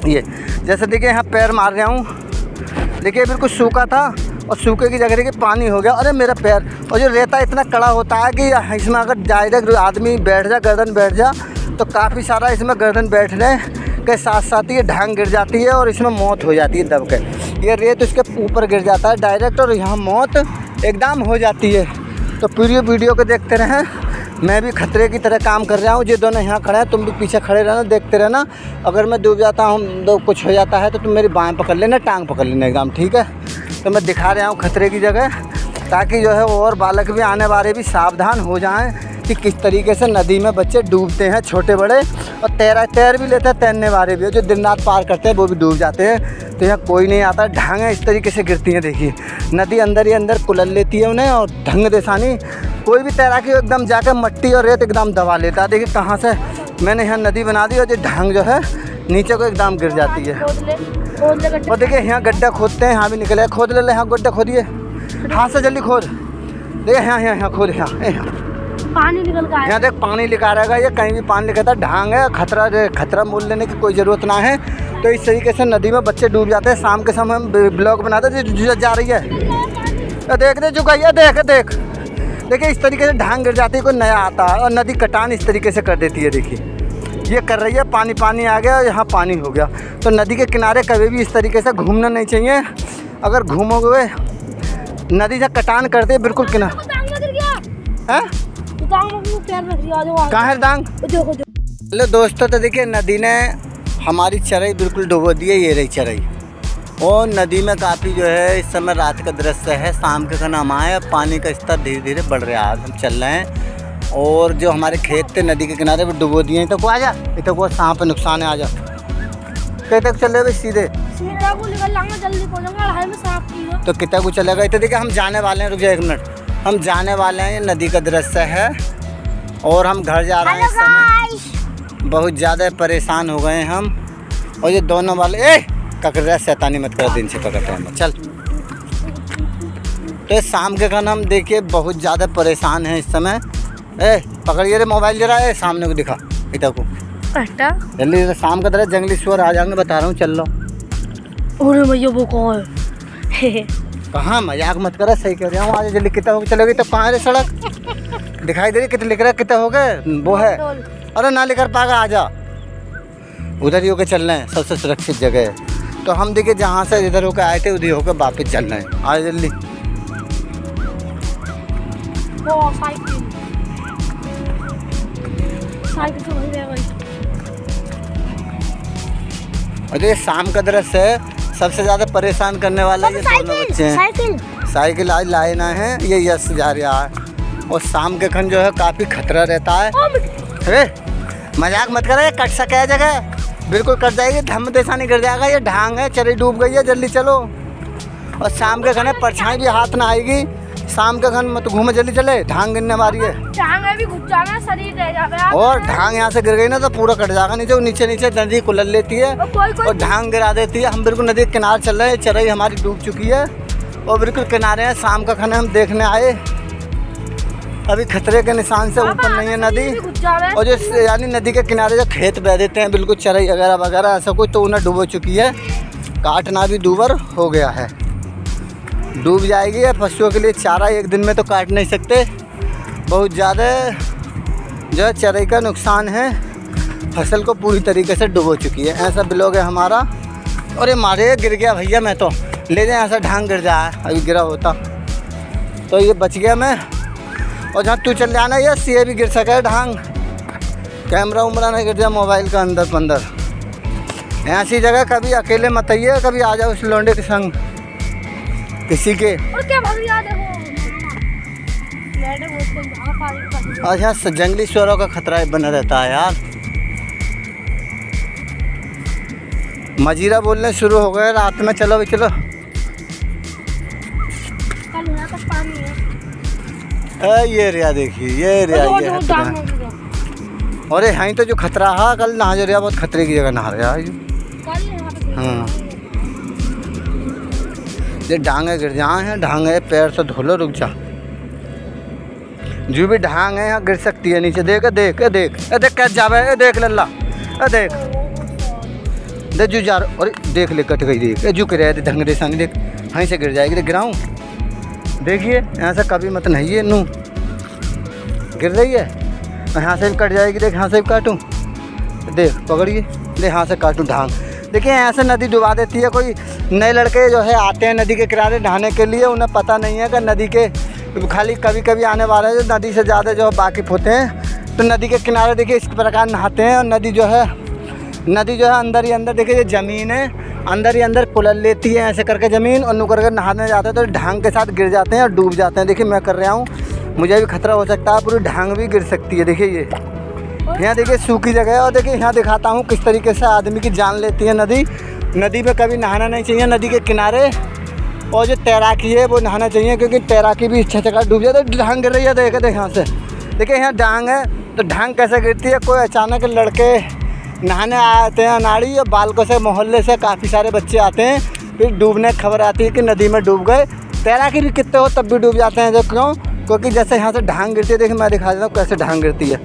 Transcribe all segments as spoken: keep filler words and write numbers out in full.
ये जैसे देखिए यहाँ पैर मार रहा हूँ, देखिए बिल्कुल सूखा था और सूखे की जगह देखिए पानी हो गया। अरे मेरा पैर, और जो रेता इतना कड़ा होता है कि इसमें अगर डायरेक्ट आदमी बैठ जा, गर्दन बैठ जा, तो काफ़ी सारा इसमें गर्दन बैठने के साथ साथ ये ढांग गिर जाती है और इसमें मौत हो जाती है दब के। ये रेत उसके ऊपर गिर जाता है डायरेक्ट और यहाँ मौत एकदम हो जाती है। तो पूरी वीडियो को देखते रहें, मैं भी खतरे की तरह काम कर रहा हूँ। ये दोनों यहाँ खड़े हैं, तुम भी पीछे खड़े रहना, देखते रहना। अगर मैं डूब जाता हूँ तो कुछ हो जाता है तो तुम मेरी बाँह पकड़ लेना, टांग पकड़ लेना एकदम, ठीक है। तो मैं दिखा रहा हूँ खतरे की जगह, ताकि जो है और बालक भी आने वाले भी सावधान हो जाएं कि किस तरीके से नदी में बच्चे डूबते हैं, छोटे बड़े, और तैरा तैर भी लेते हैं, तैरने वाले भी, जो दिन रात पार करते हैं वो भी डूब जाते हैं। तो यहाँ कोई नहीं आता। ढांगें इस तरीके से गिरती हैं, देखिए नदी अंदर ही अंदर कुलल लेती है उन्हें, और ढंग देसानी कोई भी तैराकी एकदम जाकर मट्टी और रेत एकदम दबा लेता है। देखिए कहाँ से मैंने यहाँ नदी बना दी और ये ढंग जो है नीचे को एकदम गिर जाती है। और देखिए यहाँ गड्ढा खोदते हैं, यहाँ भी निकले, खोद ले ले, यहाँ गड्ढा खोदिए, हाथ से जल्दी खोद, देखिए यहाँ यहाँ यहाँ खोद, यहाँ यहाँ पानी निकल का यहाँ देख पानी लिखा रहेगा, ये कहीं भी पानी लिखा था। ढांग है, खतरा खतरा मोल लेने की कोई ज़रूरत ना है। तो इस तरीके से नदी में बच्चे डूब जाते हैं। शाम के समय हम ब्लॉग बनाते थे, जा रही है, देख दे चुका है, देख देख देखिए इस तरीके से ढांग गिर जाती है, कोई नया आता है और नदी कटान इस तरीके से कर देती है। देखिए ये कर रही है, पानी पानी आ गया, यहाँ पानी हो गया। तो नदी के किनारे कभी भी इस तरीके से घूमना नहीं चाहिए। अगर घूमोगे नदी से कटान करते बिल्कुल किनारे कहाँ है डांग। हेलो दोस्तों, तो देखिए नदी ने हमारी चराई बिल्कुल डुबो दी है। ये रही चराई, और नदी में काफ़ी जो है इस समय रात का दृश्य है। शाम के खाना हम आए, पानी का स्तर धीरे धीरे बढ़ रहा है, हम चल रहे हैं। और जो हमारे खेत थे नदी के किनारे वो डुबो दिए हैं। तो को आ जा, इतना को सांप पे नुकसान है, आ जा। कहीं तक चल रहे सीधे तो कितना को चलेगा। इतना देखिए हम जाने वाले हैं, रुक जाए एक मिनट, हम जाने वाले हैं। ये नदी का दृश्य है और हम घर जा रहे हैं इस समय। बहुत ज़्यादा परेशान हो गए हैं हम। और ये दोनों वाले ए ककड़ रहा, शैतानी मत कर, दिन से पकड़ते हैं चल। तो ये शाम के खान हम देखिए बहुत ज़्यादा परेशान हैं इस समय। ए पकड़िए रे मोबाइल जरा, ए सामने को दिखा, इधर को जल्दी। शाम का तरह जंगली सुअर आ जाएंगे, बता रहा हूँ, चल लो। अरे भैया वो कौन है? कहाँ मजाक मत करा, सही कह रहा हूँ। आज जल्दी कितना हो चलोगी तो कहाँ है सड़क दिखाई दे रही, कितने लिख रहा है, कितना हो गए वो है। अरे ना लेकर पागा, आ जा, उधर ही होकर चल रहे हैं, सबसे सुरक्षित जगह है। तो हम देखिए जहाँ से इधर होकर आए थे उधर होकर वापस चल रहे हैं। आ जल्दी। अरे शाम का दृश्य है, सबसे ज़्यादा परेशान करने वाला ये दोनों बच्चे हैं। साइकिल साइकिल आज लाए ना है, ये यश जा रहा है। और शाम के खन जो है काफ़ी खतरा रहता है। अरे मजाक मत करे, कट सके है जगह, बिल्कुल कट जाएगी, धम देसा नहीं गिर जाएगा। ये ढांग है, चरी डूब गई है, जल्दी चलो। और शाम के खन परछाई भी हाथ ना आएगी। शाम के खन मत घूमे, जल्दी चले, ढांग गिरने वाली है। ढांग भी घुस जाना, शरीर रह जाता है। और ढांग यहाँ से गिर गई ना तो पूरा कट जाएगा नीचे। नीचे नीचे नदी कुलल लेती है और ढांग गिरा देती है। हम बिल्कुल नदी के किनारे चल रहे हैं, चराई हमारी डूब चुकी है और बिल्कुल किनारे हैं। शाम का खाना हम देखने आए, अभी खतरे के निशान से ऊपर नहीं है नदी। और जो यानी नदी के किनारे जो खेत बह देते हैं बिल्कुल चराई वगैरह वगैरह ऐसा कुछ, तो उन्हें डूबो चुकी है। काटना भी दूबर हो गया है, डूब जाएगी। पशुओं के लिए चारा एक दिन में तो काट नहीं सकते। बहुत ज़्यादा जो है चराई का नुकसान है, फसल को पूरी तरीके से डुबो चुकी है। ऐसा ब्लॉग है हमारा। और ये मारे गिर गया भैया, मैं तो ले जाए, ऐसा ढांग गिर जाए, अभी गिरा होता तो ये बच गया मैं। और जहाँ तू चल जाना ये सी भी गिर सके ढांग, कैमरा उमरा नहीं गिर जाए मोबाइल का अंदर पंदर। ऐसी जगह कभी अकेले मत आइए, कभी आ जाओ उस लौंडे के संग किसी के। और क्या आज यहाँ जंगली सुअरों का खतरा बना रहता है यार। मजीरा बोलने शुरू हो गए रात में, चलो भी चलो। ए, ये रिया देखिए, ये रिया ये और यहीं तो जो खतरा है, कल नहा जो रिया बहुत खतरे की जगह नहा रहा है। हाँ ये ढांगे गिर जाए हैं, ढांगे पैर से धो लो, रुक जा। जो भी ढांग है यहाँ गिर सकती है नीचे। देख देख देख देख कैसे जावे, देख लल्ला, देख दे जू जा रहा, अरे देख ले कट गई, देख जू गिर रहे ढंग दे सानी, देख वहीं से गिर जाएगी, देख गिराऊँ, देखिए ऐसा कभी मत नहीं है, नू गिर रही है, यहाँ से भी कट जाएगी, देख यहाँ से भी काटूँ, देख पकड़िए, देख यहाँ से काटूँ ढांग। देखिए ऐसे नदी डुबा देती है। कोई नए लड़के जो है आते हैं नदी के किनारे नहाने के लिए, उन्हें पता नहीं है कि नदी के खाली कभी कभी आने वाले हैं जो नदी से ज़्यादा जो वाकिफ़ होते हैं, तो नदी के किनारे देखिए इस प्रकार नहाते हैं। और नदी जो है नदी जो है अंदर ही अंदर देखिए ये ज़मीन है, अंदर ही अंदर कुलल लेती है ऐसे करके ज़मीन, और नु करके नहाने जाते हैं तो ढांग के साथ गिर जाते हैं और डूब जाते हैं। देखिए मैं कर रहा हूँ, मुझे भी खतरा हो सकता है, पूरी ढांग भी गिर सकती है। देखिए ये यहाँ देखिए सूखी जगह है, और देखिए यहाँ दिखाता हूँ किस तरीके से आदमी की जान लेती है नदी। नदी में कभी नहाना नहीं चाहिए, नदी के किनारे। और जो तैराकी है वो नहाना चाहिए, क्योंकि तैराकी भी इच्छा जगह डूब जाए तो ढांग गिर रही है। देखे देख यहाँ से देखिए यहाँ ढांग है, तो ढांग कैसे गिरती है। कोई अचानक लड़के नहाने आते हैं अनाड़ी, और बालकों से मोहल्ले से काफ़ी सारे बच्चे आते हैं, फिर डूबने की खबर आती है कि नदी में डूब गए। तैराकी भी कितने हो तब भी डूब जाते हैं। जो क्यों? क्योंकि जैसे यहाँ से ढांग गिरती है, देखिए मैं दिखा देता हूँ कैसे ढांग गिरती है।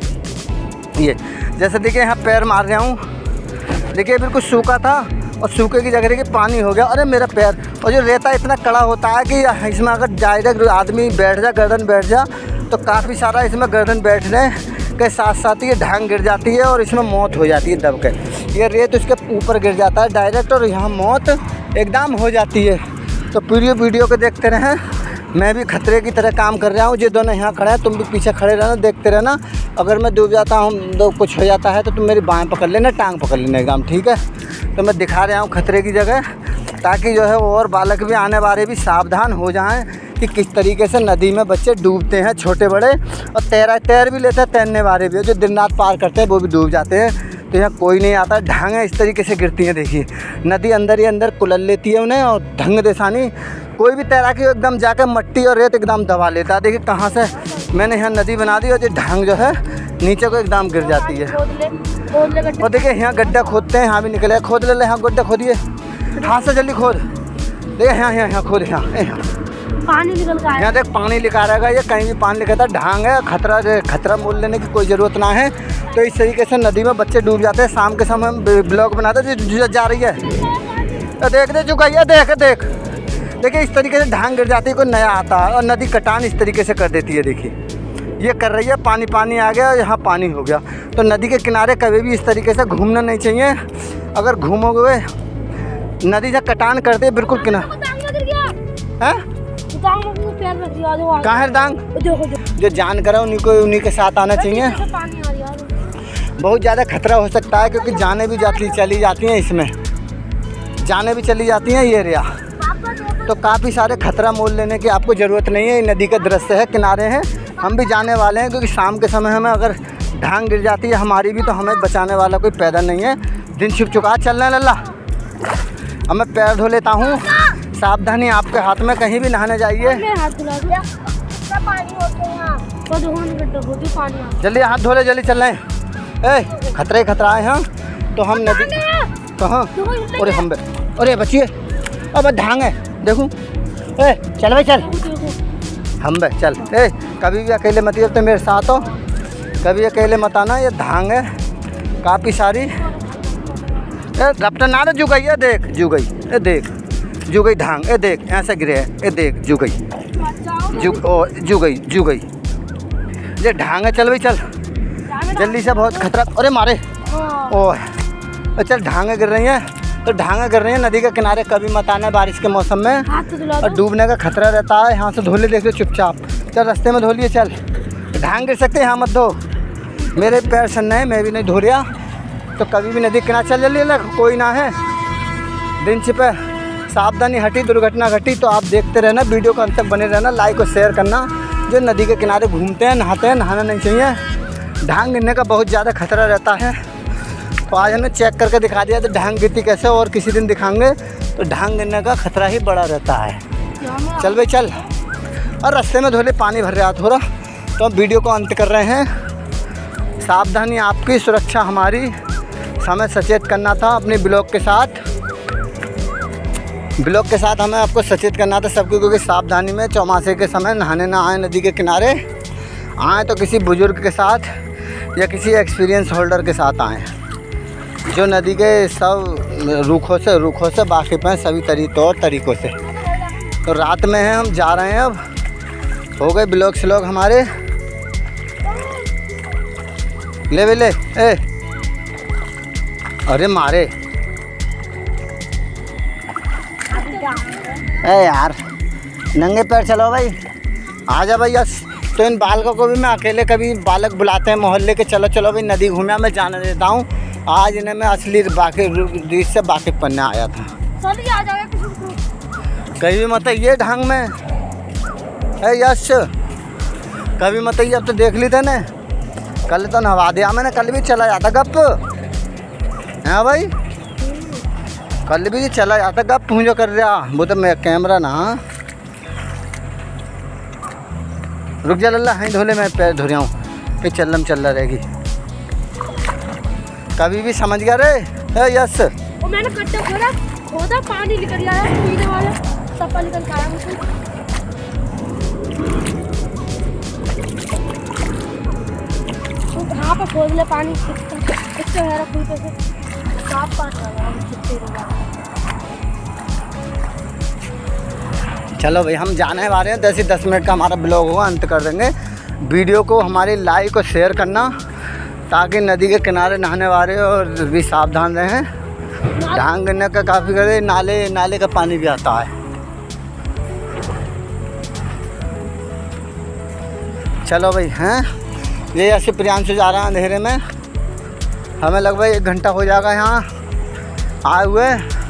ये जैसे देखिए यहाँ पैर मार रहा हूँ, देखिए बिल्कुल सूखा था और सूखे की जगह देखिए पानी हो गया, अरे मेरा पैर। और जो रेता इतना कड़ा होता है कि इसमें अगर डायरेक्ट आदमी बैठ जा, गर्दन बैठ जा, तो काफ़ी सारा इसमें गर्दन बैठने के साथ साथ ये ढांग गिर जाती है और इसमें मौत हो जाती है दब के। ये रेत उसके ऊपर गिर जाता है डायरेक्ट, और यहाँ मौत एकदम हो जाती है। तो पूरी वीडियो को देखते रहें, मैं भी खतरे की तरह काम कर रहा हूँ। ये दोनों यहाँ खड़े हैं, तुम भी पीछे खड़े रहना, देखते रहना। अगर मैं डूब जाता हूँ तो कुछ हो जाता है तो तुम मेरी बाएं पकड़ लेना, टांग पकड़ लेना एकदम, ठीक है। तो मैं दिखा रहा हूँ खतरे की जगह, ताकि जो है और बालक भी आने वाले भी सावधान हो जाएं कि किस तरीके से नदी में बच्चे डूबते हैं, छोटे बड़े। और तैरा तैर भी लेते हैं, तैरने वाले भी, जो दिन रात पार करते हैं वो भी डूब जाते हैं। तो यहाँ कोई नहीं आता। ढांगें इस तरीके से गिरती हैं, देखिए नदी अंदर ही अंदर कुलल लेती है उन्हें, और ढंग देसानी कोई भी तैराकी एकदम जाकर मट्टी और रेत एकदम दबा लेता है। देखिए कहाँ से मैंने यहाँ नदी बना दी, और ये ढांग जो है नीचे को एकदम गिर जाती है। और देखिए यहाँ गड्ढा खोदते हैं, यहाँ भी निकले, खोद ले ले, यहाँ गड्ढा खोदिए, हाथ से जल्दी खोद। देखिए यहाँ यहाँ यहाँ खोद, यहाँ यहाँ पानी निकल का यहाँ देख पानी लिखा रहेगा, ये कहीं भी पानी लिखा था। ढांग है, खतरा खतरा मोल लेने की कोई ज़रूरत ना है। तो इस तरीके से नदी में बच्चे डूब जाते हैं। शाम के समय हम ब्लॉग बनाते हैं, जा रही है तो देख दे चुका है, देख देख देखिए इस तरीके से ढांग गिर जाती है। कोई नया आता है और नदी कटान इस तरीके से कर देती है। देखिए ये कर रही है, पानी पानी आ गया और यहाँ पानी हो गया। तो नदी के किनारे कभी भी इस तरीके से घूमना नहीं चाहिए। अगर घूमोगे नदी से कटान करते बिल्कुल किनारे है। कहाँ है डांग? जो जान करा उन्हीं को उन्हीं के साथ आना चाहिए। बहुत ज़्यादा खतरा हो सकता है, क्योंकि जाने भी जाती चली जाती हैं, इसमें जाने भी चली जाती हैं ये एरिया। तो काफ़ी सारे खतरा मोल लेने की आपको ज़रूरत नहीं है। नदी का दृश्य है, किनारे हैं, हम भी जाने वाले हैं, क्योंकि शाम के समय हमें अगर ढांग गिर जाती है हमारी भी, तो हमें बचाने वाला कोई पैदा नहीं है। दिन छिप चुका, चलना लल्ला। अब मैं पैर धो लेता हूँ। सावधानी आपके हाथ में, कहीं भी नहाने जाइए जल्दी हाथ धो ले, जल्दी चल रहे हैं। ए खतरे खतरा है यहाँ। तो हम नदी कहाँ? अरे हम अरे बचिए, अब ढांग है देखूँ। ए चल भाई चल, हम बे चल। ए कभी भी अकेले मत तो मेरे साथ हो, कभी अकेले मत आना। ये ढांग है काफ़ी सारी। ए रफ्तार ना जू गई है, देख जू गई, ए देख जू गई ढांग, ए देख ऐसे गिरे है, ए देख जू गई, जू ओ जू गई जू गई। ये ढांग है, चल भाई चल जल्दी से, बहुत खतरा। अरे मारे ओह, चल ढांगें गिर रही हैं। तो ढांगें गिर रही हैं नदी के किनारे, कभी मत आना बारिश के मौसम में, और डूबने का खतरा रहता है। यहाँ से धो ले, देख लो चुपचाप, चल रास्ते में धो लिए, चल ढांग गिर सकते हैं, यहाँ मत धो। मेरे पैर सन्ना है, मैं भी नहीं धो रहा। तो कभी भी नदी किनारे चल जल्दी ना, कोई ना है। दिन छिपे सावधानी हटी, दुर्घटना घटी। तो आप देखते रहना, वीडियो को अंत तक बने रहना, लाइक और शेयर करना। जो नदी के किनारे घूमते हैं, नहाते हैं, नहाना नहीं चाहिए। ढांग गिरने का बहुत ज़्यादा खतरा रहता है। तो आज हमने चेक करके दिखा दिया तो ढांग गिरती कैसे, और किसी दिन दिखाएंगे। तो ढांग गिरने का खतरा ही बड़ा रहता है। चल भाई चल, और रास्ते में धोले पानी भर रहा थोड़ा। तो हम वीडियो को अंत कर रहे हैं। सावधानी आपकी, सुरक्षा हमारी, हमें सचेत करना था अपने ब्लॉग के साथ। ब्लॉग के साथ हमें आपको सचेत करना था सबको, क्योंकि सावधानी में चौमासे के समय नहाने ना आए नदी के किनारे। आए तो किसी बुजुर्ग के साथ या किसी एक्सपीरियंस होल्डर के साथ आएँ, जो नदी के सब रूखों से रूखों से वाकिफ़ हैं सभी तरी तौर तरीक़ों से। तो रात में हैं, हम जा रहे हैं, अब हो गए ब्लॉग स्लॉग हमारे। ले वे ले ए अरे मारे ए यार, नंगे पैर चलो भाई, आ जा भाई। यस, तो इन बालकों को भी मैं अकेले, कभी बालक बुलाते हैं मोहल्ले के, चलो चलो भाई नदी घूमने, मैं जाने देता हूँ। आज इन्हें मैं असली वाकिफ़ से वाकिफ़ करने आया था। आ जाएगा कहीं भी मत ये ढंग में है यश, कभी मत ये। अब तो देख ली थे ने, कल तो नहवा दिया मैंने, कल भी चला जाता गप है भाई, कल भी चला जाता गप पूंजो कर रहा। वो तो मैं कैमरा ना, रुक जा लल्ला, हाई धोले मैं पैर धो रहा हूँ, फिर चलम चल रहेगी। कभी भी समझ गया रे है यस। वो मैंने कट्टा खोदा खोदा पानी निकल आया पीने वाला, सब निकल के आया मुझे। यहाँ पर खोद ले पानी, इससे है रखूँ पे से साफ पानी वाला कितने रुपया। चलो भाई हम जाने वाले हैं, दस ही दस मिनट का हमारा ब्लॉग होगा, अंत कर देंगे। वीडियो को हमारी लाइक और शेयर करना, ताकि नदी के किनारे नहाने वाले और भी सावधान रहें। ढांग गिरने का काफ़ी करे, नाले नाले का पानी भी आता है। चलो भाई हैं, ये ऐसे प्रियांशु जा रहा है अंधेरे में, हमें लगभग एक घंटा हो जाएगा यहाँ आए हुए।